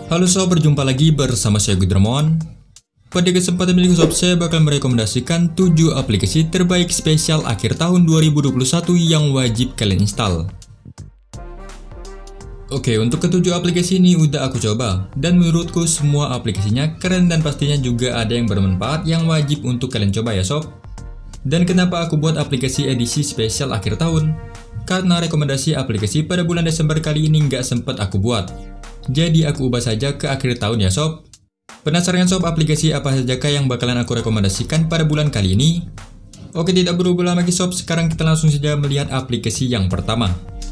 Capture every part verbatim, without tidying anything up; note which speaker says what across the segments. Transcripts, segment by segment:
Speaker 1: Halo sob, berjumpa lagi bersama saya Gudramon. Pada kesempatan ini sob, saya bakal merekomendasikan tujuh aplikasi terbaik spesial akhir tahun dua ribu dua puluh satu yang wajib kalian install. Oke, untuk ketujuh aplikasi ini udah aku coba, dan menurutku semua aplikasinya keren dan pastinya juga ada yang bermanfaat yang wajib untuk kalian coba ya sob. Dan kenapa aku buat aplikasi edisi spesial akhir tahun? Karena rekomendasi aplikasi pada bulan Desember kali ini nggak sempat aku buat. Jadi aku ubah saja ke akhir tahun ya sob. Penasaran sob aplikasi apa sajakah yang bakalan aku rekomendasikan pada bulan kali ini? Oke, tidak berubah lama lagi sob, sekarang kita langsung saja melihat aplikasi yang pertama.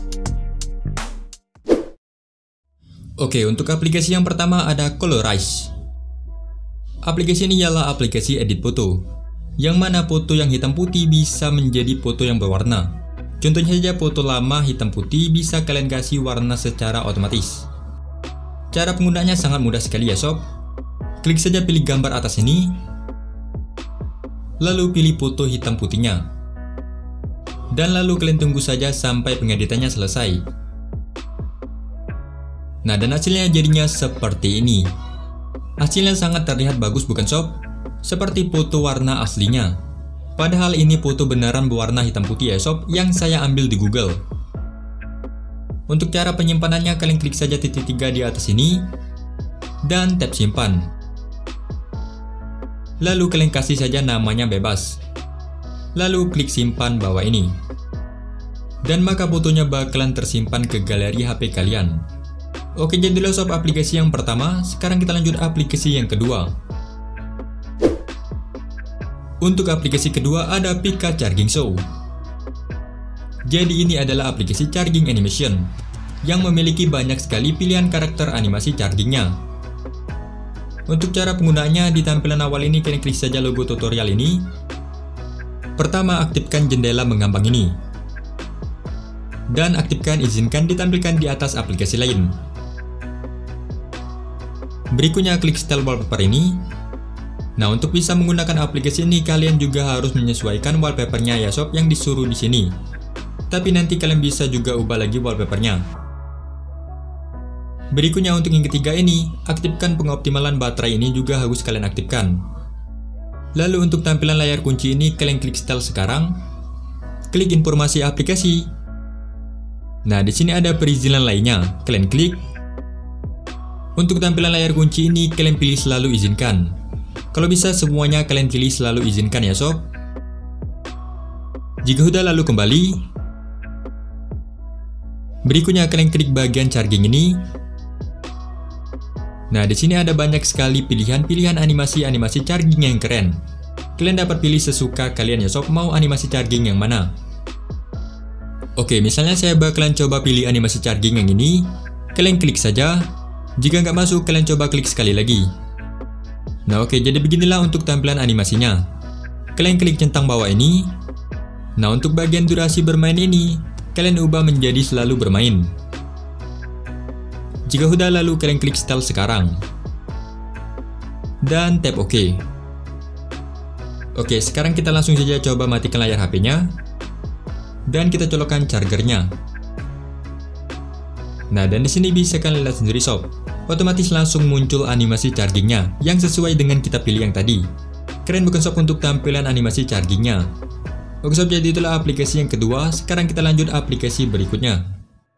Speaker 1: Oke, untuk aplikasi yang pertama ada Colorize. Aplikasi ini ialah aplikasi edit foto, yang mana foto yang hitam putih bisa menjadi foto yang berwarna. Contohnya saja foto lama hitam putih bisa kalian kasih warna secara otomatis. Cara penggunanya sangat mudah sekali ya sob. Klik saja pilih gambar atas ini, lalu pilih foto hitam putihnya. Dan lalu kalian tunggu saja sampai pengeditannya selesai. Nah, dan hasilnya jadinya seperti ini. Hasilnya sangat terlihat bagus bukan sob? Seperti foto warna aslinya. Padahal ini foto beneran berwarna hitam putih ya sob, yang saya ambil di Google. Untuk cara penyimpanannya, kalian klik saja titik tiga di atas ini, dan tap simpan. Lalu kalian kasih saja namanya bebas. Lalu klik simpan bawah ini. Dan maka fotonya bakalan tersimpan ke galeri H P kalian. Oke, jadilah sob aplikasi yang pertama, sekarang kita lanjut aplikasi yang kedua. Untuk aplikasi kedua ada Pika Charging Show. Jadi ini adalah aplikasi charging animation yang memiliki banyak sekali pilihan karakter animasi chargingnya. Untuk cara penggunaannya, di tampilan awal ini kalian klik saja logo tutorial ini. Pertama, aktifkan jendela mengambang ini. Dan aktifkan izinkan ditampilkan di atas aplikasi lain. Berikutnya klik style wallpaper ini. Nah, untuk bisa menggunakan aplikasi ini kalian juga harus menyesuaikan wallpapernya ya sob yang disuruh di sini. Tapi nanti kalian bisa juga ubah lagi wallpapernya. Berikutnya untuk yang ketiga ini, aktifkan pengoptimalan baterai ini juga harus kalian aktifkan. Lalu untuk tampilan layar kunci ini kalian klik style sekarang. Klik informasi aplikasi. Nah, di sini ada perizinan lainnya, kalian klik. Untuk tampilan layar kunci ini kalian pilih selalu izinkan. Kalau bisa semuanya kalian pilih selalu izinkan ya sob. Jika sudah lalu kembali. Berikutnya kalian klik bagian charging ini. Nah, di sini ada banyak sekali pilihan-pilihan animasi-animasi charging yang keren. Kalian dapat pilih sesuka kalian ya sob, mau animasi charging yang mana. Oke, misalnya saya bakalan coba pilih animasi charging yang ini. Kalian klik saja. Jika nggak masuk, kalian coba klik sekali lagi. Nah oke, jadi beginilah untuk tampilan animasinya. Kalian klik centang bawah ini. Nah, untuk bagian durasi bermain ini kalian ubah menjadi selalu bermain. Jika sudah, lalu kalian klik style sekarang. Dan tap OK. Oke, sekarang kita langsung saja coba matikan layar H P-nya. Dan kita colokkan chargernya. Nah, dan di sini bisa kalian lihat sendiri sob. Otomatis langsung muncul animasi chargingnya yang sesuai dengan kita pilih yang tadi. Keren bukan sob untuk tampilan animasi chargingnya. Oke sob, jadi itulah aplikasi yang kedua. Sekarang kita lanjut aplikasi berikutnya.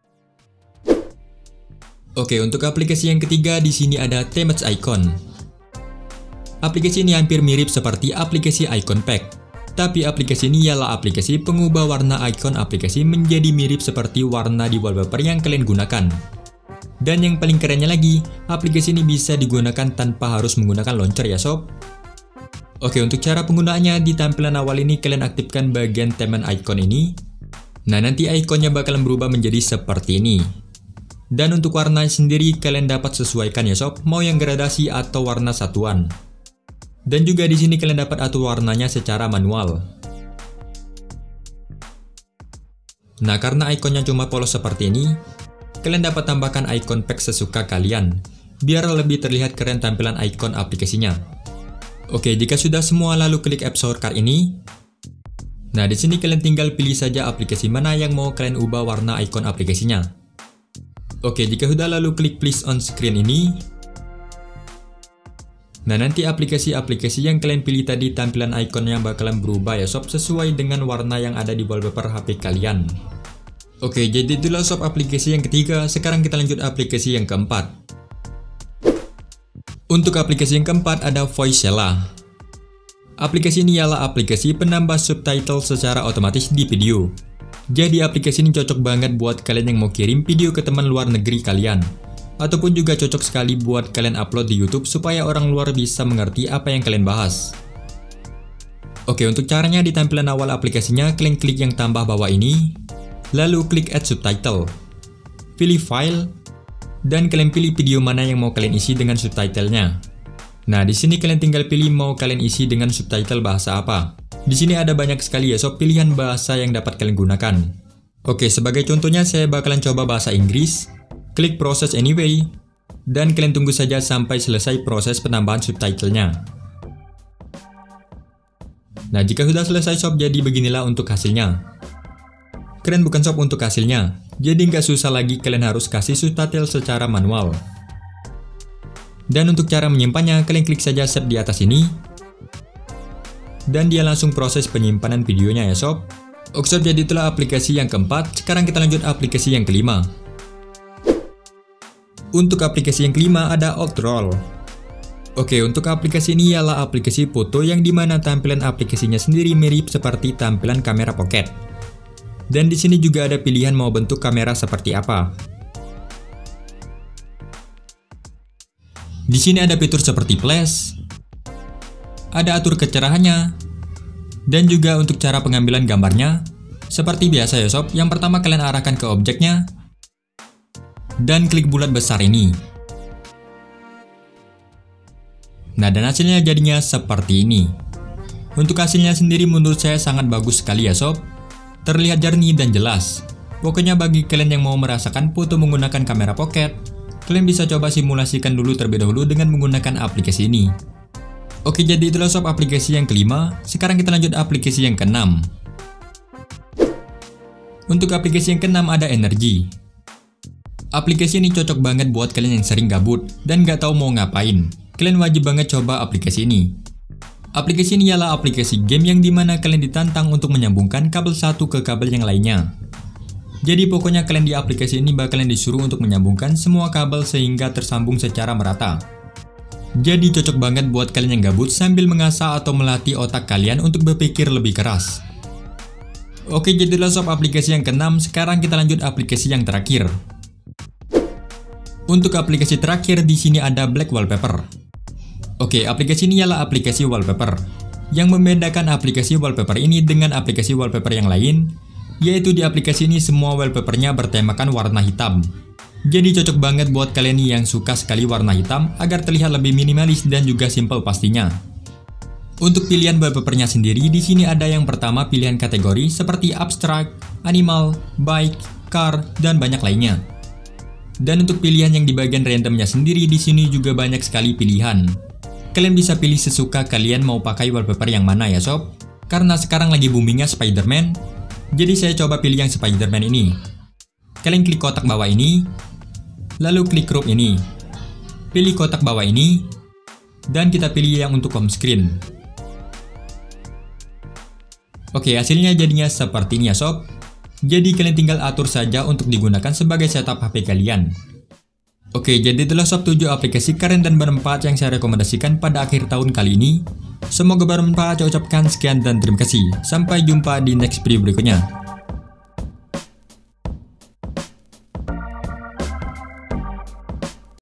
Speaker 1: Oke, untuk aplikasi yang ketiga di sini ada Temage Icon. Aplikasi ini hampir mirip seperti aplikasi Icon Pack. Tapi aplikasi ini ialah aplikasi pengubah warna icon aplikasi menjadi mirip seperti warna di wallpaper yang kalian gunakan. Dan yang paling kerennya lagi, aplikasi ini bisa digunakan tanpa harus menggunakan launcher ya sob. Oke, untuk cara penggunaannya, di tampilan awal ini kalian aktifkan bagian teman icon ini. Nah, nanti ikonnya bakalan berubah menjadi seperti ini. Dan untuk warna sendiri kalian dapat sesuaikan ya sob, mau yang gradasi atau warna satuan. Dan juga di sini kalian dapat atur warnanya secara manual. Nah, karena ikonnya cuma polos seperti ini, kalian dapat tambahkan icon pack sesuka kalian, biar lebih terlihat keren tampilan icon aplikasinya. Oke, jika sudah semua lalu klik App Shortcut ini. Nah, di sini kalian tinggal pilih saja aplikasi mana yang mau kalian ubah warna icon aplikasinya. Oke, jika sudah lalu klik Please on Screen ini. Nah, nanti aplikasi-aplikasi yang kalian pilih tadi tampilan ikonnya bakalan berubah ya sob, sesuai dengan warna yang ada di wallpaper H P kalian. Oke, jadi itulah sob aplikasi yang ketiga. Sekarang kita lanjut aplikasi yang keempat. Untuk aplikasi yang keempat ada Voicella. Aplikasi ini ialah aplikasi penambah subtitle secara otomatis di video. Jadi aplikasi ini cocok banget buat kalian yang mau kirim video ke teman luar negeri kalian. Ataupun juga cocok sekali buat kalian upload di YouTube supaya orang luar bisa mengerti apa yang kalian bahas. Oke, untuk caranya di tampilan awal aplikasinya, kalian klik yang tambah bawah ini, lalu klik Add Subtitle. Pilih File, dan kalian pilih video mana yang mau kalian isi dengan subtitlenya. Nah, di sini kalian tinggal pilih mau kalian isi dengan subtitle bahasa apa. Di sini ada banyak sekali ya sob pilihan bahasa yang dapat kalian gunakan. Oke, sebagai contohnya saya bakalan coba bahasa Inggris. Klik Process Anyway, dan kalian tunggu saja sampai selesai proses penambahan subtitlenya. Nah, jika sudah selesai sob, jadi beginilah untuk hasilnya. Keren bukan sob untuk hasilnya? Jadi nggak susah lagi kalian harus kasih subtitle secara manual. Dan untuk cara menyimpannya, kalian klik saja save di atas ini. Dan dia langsung proses penyimpanan videonya ya sob. Oke sob, jadi itulah aplikasi yang keempat. Sekarang kita lanjut aplikasi yang kelima. Untuk aplikasi yang kelima ada Outroll. Oke, untuk aplikasi ini ialah aplikasi foto yang dimana tampilan aplikasinya sendiri mirip seperti tampilan kamera pocket. Dan di sini juga ada pilihan mau bentuk kamera seperti apa. Di sini ada fitur seperti flash, ada atur kecerahannya, dan juga untuk cara pengambilan gambarnya. Seperti biasa ya sob, yang pertama kalian arahkan ke objeknya, dan klik bulat besar ini. Nah, dan hasilnya jadinya seperti ini. Untuk hasilnya sendiri menurut saya sangat bagus sekali ya sob. Terlihat jernih dan jelas. Pokoknya bagi kalian yang mau merasakan foto menggunakan kamera pocket, kalian bisa coba simulasikan dulu terlebih dahulu dengan menggunakan aplikasi ini. Oke, jadi itulah sob aplikasi yang kelima. Sekarang kita lanjut aplikasi yang keenam. Untuk aplikasi yang keenam ada Energy. Aplikasi ini cocok banget buat kalian yang sering gabut dan nggak tahu mau ngapain. Kalian wajib banget coba aplikasi ini. Aplikasi ini ialah aplikasi game yang dimana kalian ditantang untuk menyambungkan kabel satu ke kabel yang lainnya. Jadi pokoknya kalian di aplikasi ini bakalan disuruh untuk menyambungkan semua kabel sehingga tersambung secara merata. Jadi cocok banget buat kalian yang gabut sambil mengasah atau melatih otak kalian untuk berpikir lebih keras. Oke, jadilah sob aplikasi yang keenam. Sekarang kita lanjut aplikasi yang terakhir. Untuk aplikasi terakhir di sini ada Black Wallpaper. Oke, aplikasi ini ialah aplikasi wallpaper. Yang membedakan aplikasi wallpaper ini dengan aplikasi wallpaper yang lain, yaitu di aplikasi ini semua wallpapernya bertemakan warna hitam. Jadi cocok banget buat kalian yang suka sekali warna hitam agar terlihat lebih minimalis dan juga simple pastinya. Untuk pilihan wallpapernya sendiri di sini ada yang pertama pilihan kategori seperti abstract, animal, bike, car, dan banyak lainnya. Dan untuk pilihan yang di bagian randomnya sendiri di sini juga banyak sekali pilihan. Kalian bisa pilih sesuka kalian mau pakai wallpaper yang mana ya sob. Karena sekarang lagi boomingnya Spider-Man, jadi saya coba pilih yang Spider-Man ini. Kalian klik kotak bawah ini, lalu klik group ini. Pilih kotak bawah ini, dan kita pilih yang untuk home screen. Oke, hasilnya jadinya seperti ini ya sob. Jadi kalian tinggal atur saja untuk digunakan sebagai setup H P kalian. Oke, jadi itulah sob tujuh aplikasi keren dan bermanfaat yang saya rekomendasikan pada akhir tahun kali ini. Semoga bermanfaat. Saya ucapkan sekian dan terima kasih. Sampai jumpa di next video berikutnya.